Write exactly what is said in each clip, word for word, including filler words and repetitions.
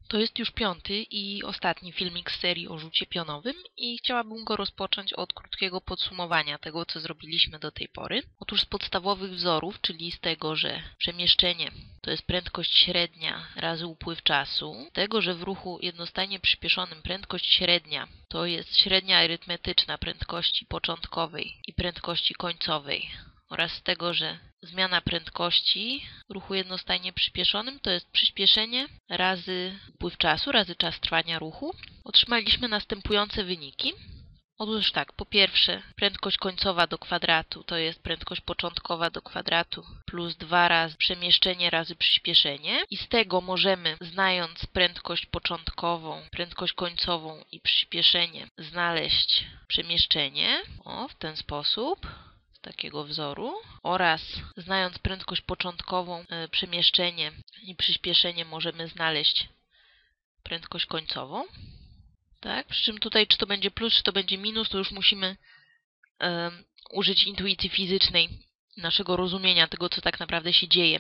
To jest już piąty i ostatni filmik z serii o rzucie pionowym i chciałabym go rozpocząć od krótkiego podsumowania tego, co zrobiliśmy do tej pory. Otóż z podstawowych wzorów, czyli z tego, że przemieszczenie to jest prędkość średnia razy upływ czasu, tego, że w ruchu jednostajnie przyspieszonym prędkość średnia to jest średnia arytmetyczna prędkości początkowej i prędkości końcowej, oraz z tego, że zmiana prędkości w ruchu jednostajnie przyspieszonym to jest przyspieszenie razy upływ czasu, razy czas trwania ruchu. Otrzymaliśmy następujące wyniki. Otóż tak, po pierwsze prędkość końcowa do kwadratu to jest prędkość początkowa do kwadratu plus dwa razy przemieszczenie razy przyspieszenie i z tego możemy, znając prędkość początkową, prędkość końcową i przyspieszenie, znaleźć przemieszczenie o, w ten sposób. Takiego wzoru oraz znając prędkość początkową, e, przemieszczenie i przyspieszenie możemy znaleźć prędkość końcową. Tak? Przy czym tutaj czy to będzie plus, czy to będzie minus, to już musimy e, użyć intuicji fizycznej, naszego rozumienia tego, co tak naprawdę się dzieje,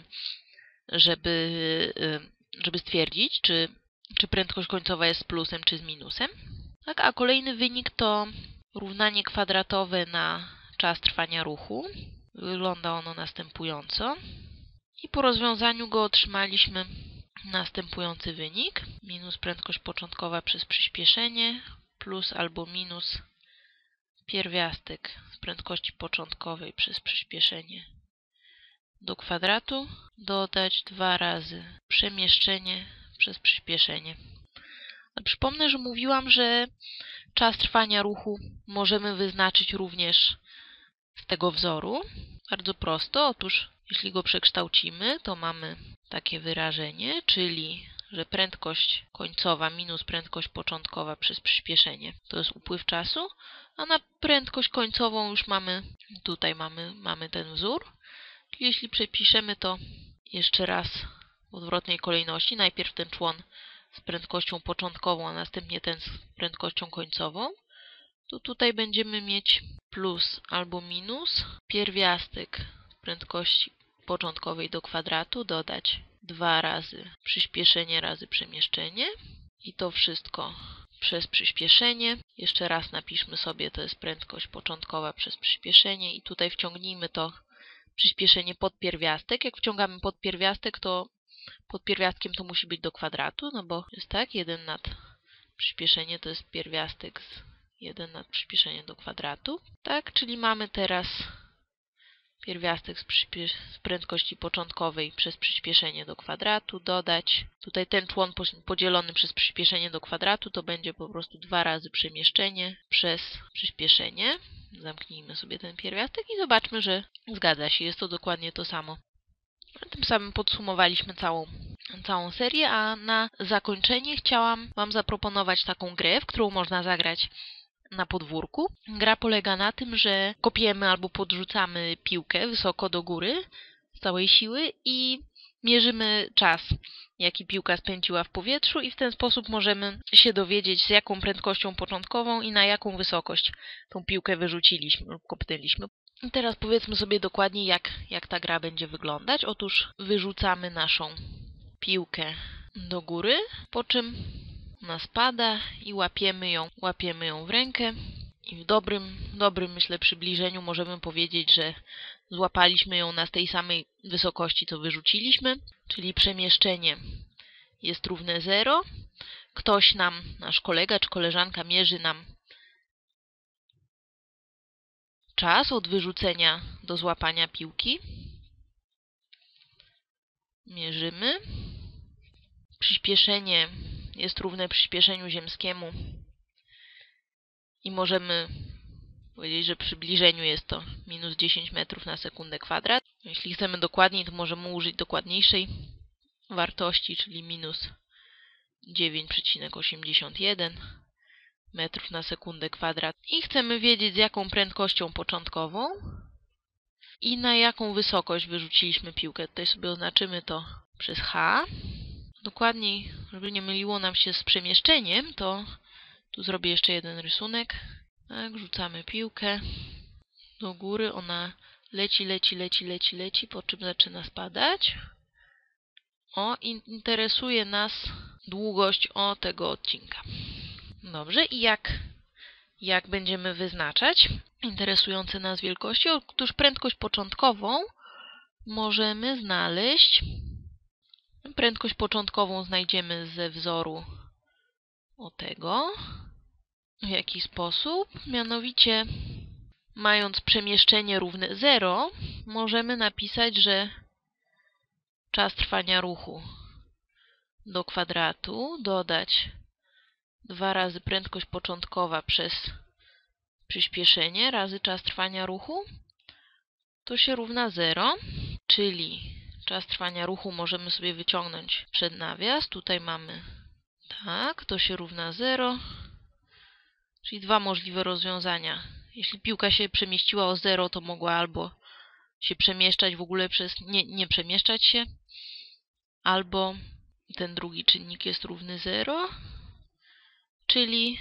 żeby, e, żeby stwierdzić, czy, czy prędkość końcowa jest z plusem, czy z minusem. Tak? A kolejny wynik to równanie kwadratowe na czas trwania ruchu. Wygląda ono następująco. I po rozwiązaniu go otrzymaliśmy następujący wynik. Minus prędkość początkowa przez przyspieszenie plus albo minus pierwiastek z prędkości początkowej przez przyspieszenie do kwadratu dodać dwa razy przemieszczenie przez przyspieszenie. Przypomnę, że mówiłam, że czas trwania ruchu możemy wyznaczyć również z tego wzoru. Bardzo prosto. Otóż jeśli go przekształcimy, to mamy takie wyrażenie, czyli że prędkość końcowa minus prędkość początkowa przez przyspieszenie to jest upływ czasu, a na prędkość końcową już mamy, tutaj mamy, mamy ten wzór. Czyli jeśli przepiszemy to jeszcze raz w odwrotnej kolejności, najpierw ten człon z prędkością początkową, a następnie ten z prędkością końcową, to tutaj będziemy mieć plus albo minus pierwiastek prędkości początkowej do kwadratu dodać dwa razy przyspieszenie razy przemieszczenie i to wszystko przez przyspieszenie. Jeszcze raz napiszmy sobie, to jest prędkość początkowa przez przyspieszenie i tutaj wciągnijmy to przyspieszenie pod pierwiastek. Jak wciągamy pod pierwiastek, to pod pierwiastkiem to musi być do kwadratu, no bo jest tak, jeden nad przyspieszenie to jest pierwiastek z jeden nad przyspieszenie do kwadratu. Tak, czyli mamy teraz pierwiastek z, z prędkości początkowej przez przyspieszenie do kwadratu dodać. Tutaj ten człon podzielony przez przyspieszenie do kwadratu to będzie po prostu dwa razy przemieszczenie przez przyspieszenie. Zamknijmy sobie ten pierwiastek i zobaczmy, że zgadza się. Jest to dokładnie to samo. Tym samym podsumowaliśmy całą, całą serię, a na zakończenie chciałam Wam zaproponować taką grę, w którą można zagrać na podwórku. Gra polega na tym, że kopiemy albo podrzucamy piłkę wysoko do góry z całej siły i mierzymy czas, jaki piłka spędziła w powietrzu i w ten sposób możemy się dowiedzieć, z jaką prędkością początkową i na jaką wysokość tą piłkę wyrzuciliśmy lub kopnęliśmy. I teraz powiedzmy sobie dokładnie, jak, jak ta gra będzie wyglądać. Otóż wyrzucamy naszą piłkę do góry, po czym ona spada i łapiemy ją, łapiemy ją w rękę i w dobrym, dobrym, myślę, przybliżeniu możemy powiedzieć, że złapaliśmy ją na tej samej wysokości, co wyrzuciliśmy, czyli przemieszczenie jest równe zero. Ktoś nam, nasz kolega czy koleżanka mierzy nam czas od wyrzucenia do złapania piłki. Mierzymy. Przyspieszenie jest równe przyspieszeniu ziemskiemu i możemy powiedzieć, że przy przybliżeniu jest to minus dziesięć metrów na sekundę kwadrat. Jeśli chcemy dokładniej, to możemy użyć dokładniejszej wartości, czyli minus dziewięć przecinek osiemdziesiąt jeden metrów na sekundę kwadrat. I chcemy wiedzieć, z jaką prędkością początkową i na jaką wysokość wyrzuciliśmy piłkę. Tutaj sobie oznaczymy to przez H. Dokładniej, żeby nie myliło nam się z przemieszczeniem, to tu zrobię jeszcze jeden rysunek. Tak, rzucamy piłkę do góry, ona leci, leci, leci, leci, leci, po czym zaczyna spadać. O, interesuje nas długość o tego odcinka. Dobrze, i jak, jak będziemy wyznaczać interesujące nas wielkości? Otóż prędkość początkową możemy znaleźć. Prędkość początkową znajdziemy ze wzoru o tego. W jaki sposób? Mianowicie, mając przemieszczenie równe zero, możemy napisać, że czas trwania ruchu do kwadratu dodać dwa razy prędkość początkowa przez przyspieszenie razy czas trwania ruchu, to się równa zero, czyli czas trwania ruchu możemy sobie wyciągnąć przed nawias. Tutaj mamy tak, to się równa zero, czyli dwa możliwe rozwiązania. Jeśli piłka się przemieściła o zero, to mogła albo się przemieszczać w ogóle przez, nie, nie przemieszczać się, albo ten drugi czynnik jest równy zero, czyli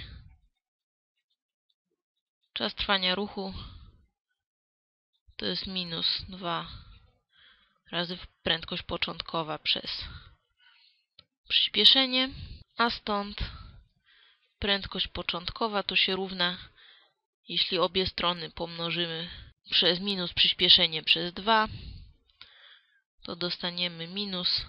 czas trwania ruchu to jest minus dwa razy prędkość początkowa przez przyspieszenie, a stąd prędkość początkowa to się równa, jeśli obie strony pomnożymy przez minus przyspieszenie przez dwa, to dostaniemy minus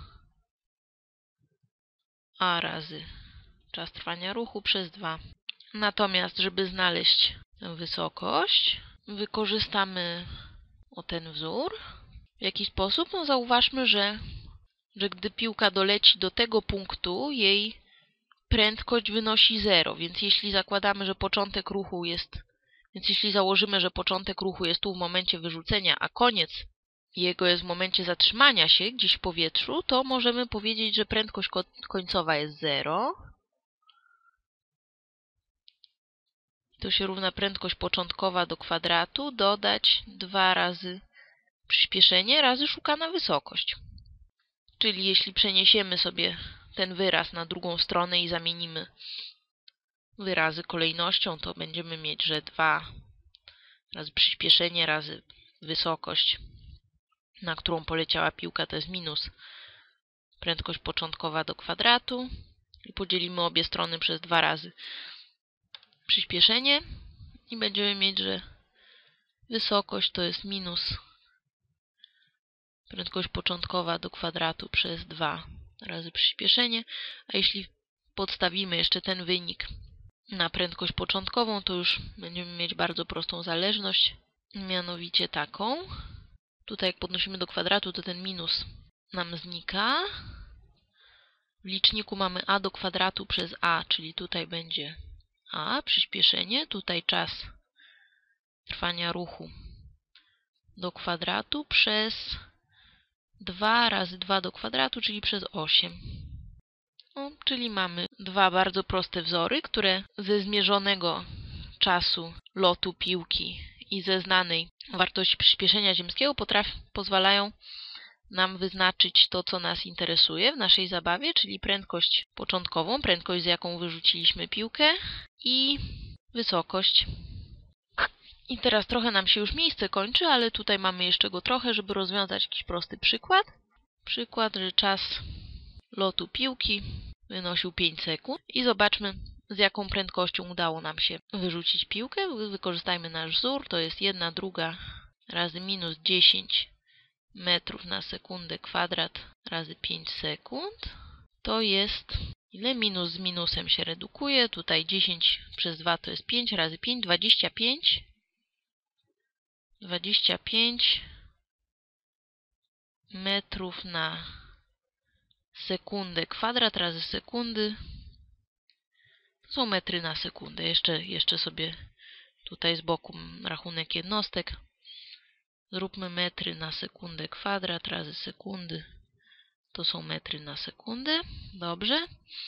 a razy czas trwania ruchu przez dwa. Natomiast, żeby znaleźć tę wysokość, wykorzystamy o ten wzór. W jaki sposób? No zauważmy, że, że gdy piłka doleci do tego punktu, jej prędkość wynosi zero, więc jeśli zakładamy, że początek ruchu jest, więc jeśli założymy, że początek ruchu jest tu w momencie wyrzucenia, a koniec jego jest w momencie zatrzymania się gdzieś w powietrzu, to możemy powiedzieć, że prędkość końcowa jest zero. To się równa prędkość początkowa do kwadratu dodać dwa razy przyspieszenie razy szukana wysokość. Czyli jeśli przeniesiemy sobie ten wyraz na drugą stronę i zamienimy wyrazy kolejnością, to będziemy mieć, że dwa razy przyspieszenie razy wysokość, na którą poleciała piłka, to jest minus prędkość początkowa do kwadratu. I podzielimy obie strony przez dwa razy przyspieszenie i będziemy mieć, że wysokość to jest minus prędkość początkowa do kwadratu przez dwa razy przyspieszenie. A jeśli podstawimy jeszcze ten wynik na prędkość początkową, to już będziemy mieć bardzo prostą zależność, mianowicie taką. Tutaj jak podnosimy do kwadratu, to ten minus nam znika. W liczniku mamy a do kwadratu przez a, czyli tutaj będzie a, przyspieszenie, tutaj czas trwania ruchu do kwadratu przez dwa razy dwa do kwadratu, czyli przez osiem. No, czyli mamy dwa bardzo proste wzory, które ze zmierzonego czasu lotu piłki i ze znanej wartości przyspieszenia ziemskiego potrafi, pozwalają nam wyznaczyć to, co nas interesuje w naszej zabawie, czyli prędkość początkową, prędkość, z jaką wyrzuciliśmy piłkę, i wysokość. I teraz trochę nam się już miejsce kończy, ale tutaj mamy jeszcze go trochę, żeby rozwiązać jakiś prosty przykład. Przykład, że czas lotu piłki wynosił pięć sekund i zobaczmy, z jaką prędkością udało nam się wyrzucić piłkę. Wykorzystajmy nasz wzór, to jest jedna druga razy minus dziesięć metrów na sekundę kwadrat razy pięć sekund. To jest, ile? Minus z minusem się redukuje. Tutaj dziesięć przez dwa to jest pięć razy pięć, dwadzieścia pięć. dwadzieścia pięć metrów na sekundę kwadrat razy sekundy. To są metry na sekundę. Jeszcze, jeszcze sobie tutaj z boku rachunek jednostek. Zróbmy metry na sekundę kwadrat razy sekundy. To są metry na sekundę. Dobrze.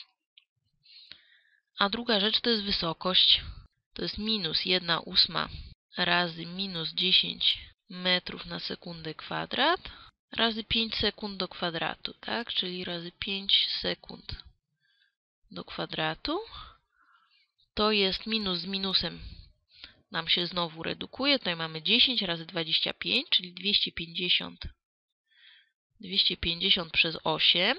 A druga rzecz to jest wysokość. To jest minus jedna ósma razy minus dziesięć metrów na sekundę kwadrat razy pięć sekund do kwadratu, tak? Czyli razy pięć sekund do kwadratu. To jest minus z minusem. Nam się znowu redukuje. Tutaj mamy dziesięć razy dwadzieścia pięć, czyli dwieście pięćdziesiąt dwieście pięćdziesiąt przez osiem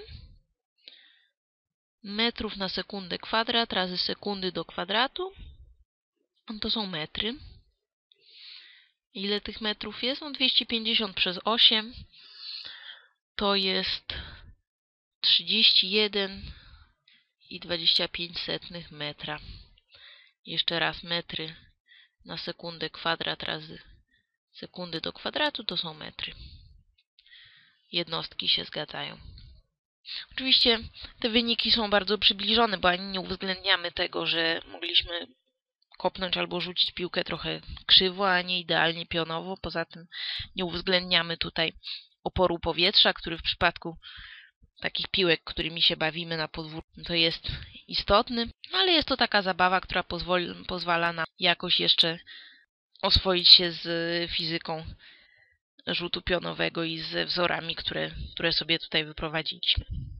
metrów na sekundę kwadrat razy sekundy do kwadratu. To są metry. Ile tych metrów jest? No dwieście pięćdziesiąt przez osiem to jest trzydzieści jeden i dwadzieścia pięć setnych metra. Jeszcze raz metry na sekundę kwadrat razy sekundy do kwadratu to są metry. Jednostki się zgadzają. Oczywiście te wyniki są bardzo przybliżone, bo ani nie uwzględniamy tego, że mogliśmy kopnąć albo rzucić piłkę trochę krzywo, a nie idealnie pionowo. Poza tym nie uwzględniamy tutaj oporu powietrza, który w przypadku takich piłek, którymi się bawimy na podwórku, to jest istotny. Ale jest to taka zabawa, która pozwoli, pozwala nam jakoś jeszcze oswoić się z fizyką rzutu pionowego i ze wzorami, które, które sobie tutaj wyprowadziliśmy.